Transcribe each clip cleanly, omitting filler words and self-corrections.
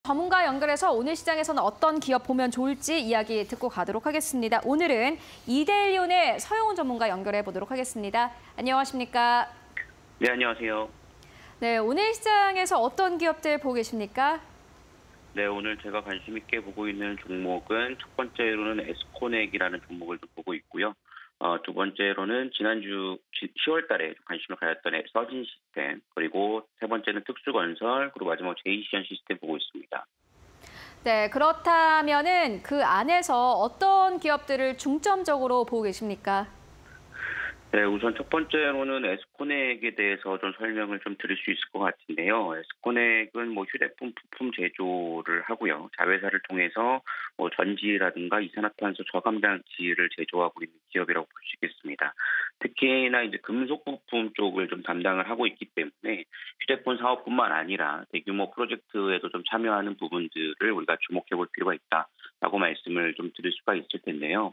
전문가 연결해서 오늘 시장에서는 어떤 기업 보면 좋을지 이야기 듣고 가도록 하겠습니다. 오늘은 이데일리온의 서영훈 전문가 연결해 보도록 하겠습니다. 안녕하십니까? 네, 안녕하세요. 네, 오늘 시장에서 어떤 기업들 보고 계십니까? 네, 오늘 제가 관심 있게 보고 있는 종목은 첫 번째로는 에스코넥이라는 종목을 좀 보고 있고요. 두 번째로는 지난주 10월 달에 관심을 가졌던 서진 시스템, 그리고 세 번째는 특수건설, 그리고 마지막 제이시안 시스템 보고 있습니다. 네, 그렇다면은 그 안에서 어떤 기업들을 중점적으로 보고 계십니까? 네, 우선 첫 번째로는 에스코넥에 대해서 좀 설명을 좀 드릴 수 있을 것 같은데요. 에스코넥은 휴대폰 부품 제조를 하고요. 자회사를 통해서 전지라든가 이산화탄소 저감 장치를 제조하고 있는 기업이라고 볼 수 있겠습니다. 특히나 이제 금속 부품 쪽을 좀 담당을 하고 있기 때문에 휴대폰 사업뿐만 아니라 대규모 프로젝트에도 좀 참여하는 부분들을 우리가 주목해 볼 필요가 있다라고 말씀을 좀 드릴 수가 있을 텐데요.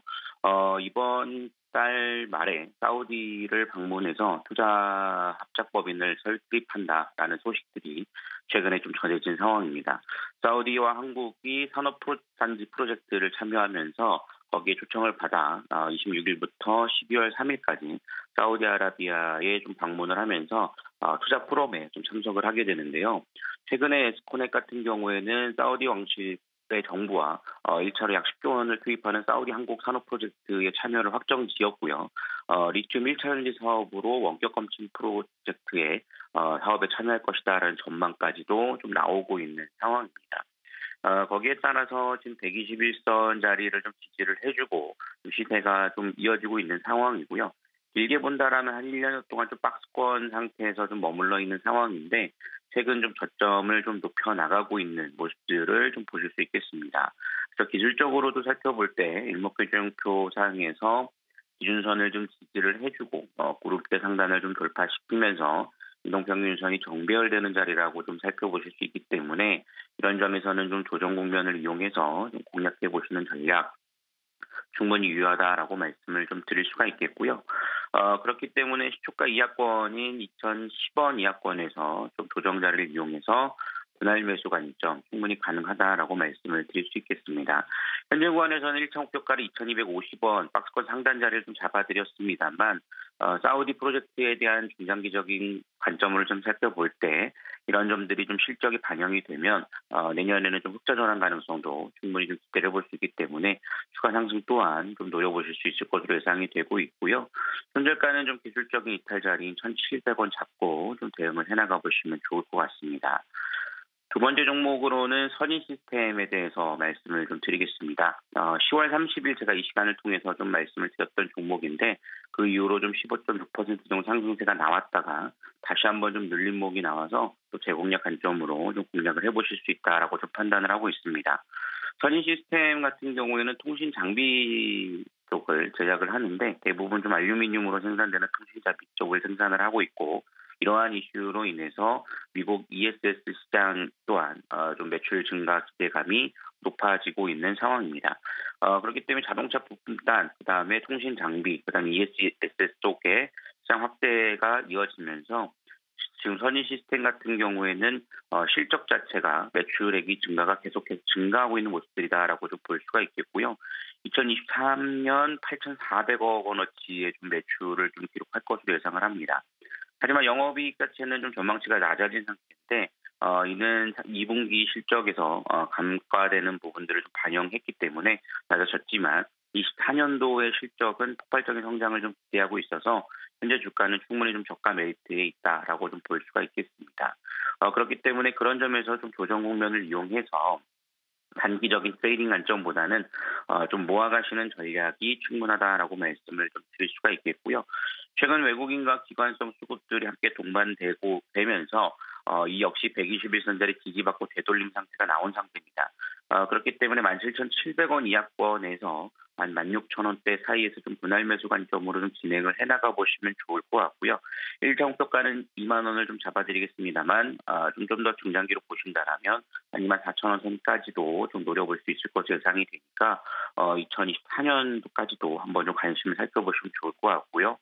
이번 달 말에 사우디를 방문해서 투자 합작법인을 설립한다라는 소식들이 최근에 좀 전해진 상황입니다. 사우디와 한국이 산업단지 프로젝트를 참여하면서 거기에 초청을 받아 26일부터 12월 3일까지 사우디아라비아에 좀 방문을 하면서 투자 포럼에 좀 참석을 하게 되는데요. 최근에 에스코넥 같은 경우에는 사우디 왕실 정부와 1차로 약 10조 원을 투입하는 사우디 한국 산업 프로젝트에 참여를 확정 지었고요. 리튬 1차 전지 사업으로 원격 검침 프로젝트에 사업에 참여할 것이다라는 전망까지도 좀 나오고 있는 상황입니다. 거기에 따라서 지금 121선 자리를 좀 지지를 해주고 시세가 좀 이어지고 있는 상황이고요. 길게 본다라면 한 1년 동안 좀 박스권 상태에서 좀 머물러 있는 상황인데 최근 좀 저점을 좀 높여 나가고 있는 모습들을 좀 보실 수 있겠습니다. 그래서 기술적으로도 살펴볼 때 일목균형표 상에서 기준선을 좀 지지를 해주고 그룹대 상단을 좀 돌파시키면서 이동평균선이 정배열되는 자리라고 좀 살펴보실 수 있기 때문에 이런 점에서는 좀 조정 국면을 이용해서 좀 공략해 보시는 전략 충분히 유효하다라고 말씀을 좀 드릴 수가 있겠고요. 그렇기 때문에 시초가 이하권인 2010원 이하권에서 좀 조정자를 이용해서 분할 매수 관점 충분히 가능하다라고 말씀을 드릴 수 있겠습니다. 현재 구간에서는 1차 목표가를 2250원 박스권 상단 자리를 좀 잡아드렸습니다만 사우디 프로젝트에 대한 중장기적인 관점을 좀 살펴볼 때 이런 점들이 좀 실적이 반영이 되면 내년에는 좀 흑자 전환 가능성도 충분히 좀 기대해 볼 수 있기 때문에 추가 상승 또한 좀 노려보실 수 있을 것으로 예상이 되고 있고요. 손절가는 좀 기술적인 이탈 자리인 1,700원 잡고 좀 대응을 해나가 보시면 좋을 것 같습니다. 두 번째 종목으로는 선인 시스템에 대해서 말씀을 좀 드리겠습니다. 10월 30일 제가 이 시간을 통해서 좀 말씀을 드렸던 종목인데 그 이후로 좀 15.6% 정도 상승세가 나왔다가 다시 한번 좀 늘림목이 나와서 또 재공략 관점으로 좀 공략을 해보실 수 있다라고 좀 판단을 하고 있습니다. 선인 시스템 같은 경우에는 통신 장비 쪽을 제작을 하는데 대부분 좀 알루미늄으로 생산되는 통신 장비 쪽을 생산을 하고 있고 이러한 이슈로 인해서 미국 ESS 시장 또한 좀 매출 증가 기대감이 높아지고 있는 상황입니다. 그렇기 때문에 자동차 부품단, 그다음에 통신 장비, 그다음에 ESS 쪽에 시장 확대가 이어지면서 지금 선인 시스템 같은 경우에는 실적 자체가 매출액이 증가가 계속해서 증가하고 있는 모습들이다라고 좀 볼 수가 있겠고요. 2023년 8,400억 원어치의 좀 매출을 좀 기록할 것으로 예상을 합니다. 하지만 영업이익 자체는 좀 전망치가 낮아진 상태인데 이는 2분기 실적에서 감가되는 부분들을 좀 반영했기 때문에 낮아졌지만 24년도의 실적은 폭발적인 성장을 좀 기대하고 있어서 현재 주가는 충분히 좀 저가 메리트에 있다라고 좀 볼 수가 있겠습니다. 그렇기 때문에 그런 점에서 좀 조정 국면을 이용해서 단기적인 트레이딩 관점보다는 좀 모아가시는 전략이 충분하다라고 말씀을 좀 드릴 수가 있겠고요. 최근 외국인과 기관성 수급들이 함께 동반되고 되면서 이 역시 121선짜리 지지받고 되돌림 상태가 나온 상태입니다. 그렇기 때문에 17,700원 이하권에서 한 16,000원대 사이에서 좀 분할 매수 관점으로 좀 진행을 해나가 보시면 좋을 것 같고요. 1차 목표가는 2만 원을 좀 잡아드리겠습니다만 좀 더 중장기로 보신다라면 한 24,000원 선까지도 좀 노려볼 수 있을 것으로 예상이 되니까 2024년도까지도 한번 좀 관심을 살펴보시면 좋을 것 같고요.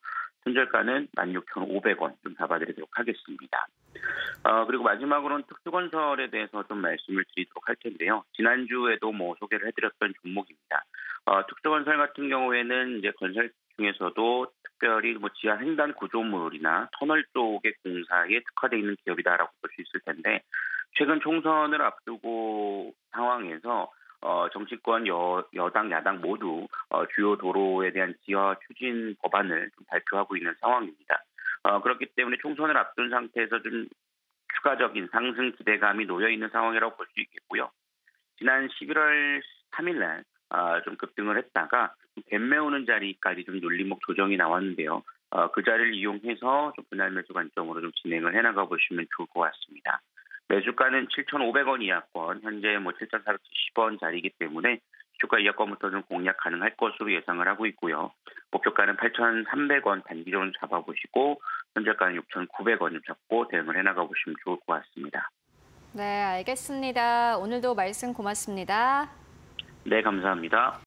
손절가는 16,500원 좀 잡아드리도록 하겠습니다. 그리고 마지막으로는 특수건설에 대해서 좀 말씀을 드리도록 할 텐데요. 지난주에도 소개를 해드렸던 종목입니다. 특수건설 같은 경우에는 이제 건설 중에서도 특별히 지하 횡단 구조물이나 터널 쪽의 공사에 특화되어 있는 기업이다라고 볼 수 있을 텐데, 최근 총선을 앞두고 상황에서 정치권 여당 야당 모두 주요 도로에 대한 지하 추진 법안을 좀 발표하고 있는 상황입니다. 그렇기 때문에 총선을 앞둔 상태에서 좀 추가적인 상승 기대감이 놓여 있는 상황이라고 볼 수 있겠고요. 지난 11월 3일 날 좀 급등을 했다가 갭 메우는 자리까지 좀 눌림목 조정이 나왔는데요. 그 자리를 이용해서 좀 분할 매수 관점으로 좀 진행을 해나가 보시면 좋을 것 같습니다. 매수가는 7,500원 이하권, 현재 7,470원 자리이기 때문에 주가 이하권부터 좀 공략 가능할 것으로 예상을 하고 있고요. 목표가는 8,300원 단기적으로 잡아보시고, 현재가는 6,900원 좀 잡고 대응을 해나가 보시면 좋을 것 같습니다. 네, 알겠습니다. 오늘도 말씀 고맙습니다. 네, 감사합니다.